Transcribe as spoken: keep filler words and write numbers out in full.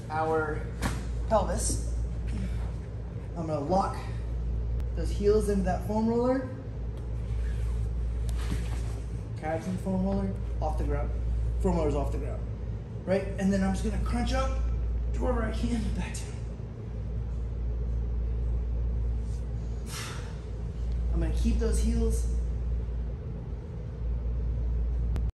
our pelvis. I'm gonna lock those heels into that foam roller. Calves in the foam roller, off the ground. Foam roller's off the ground, right? And then I'm just gonna crunch up to wherever I can, back down. I'm gonna keep those heels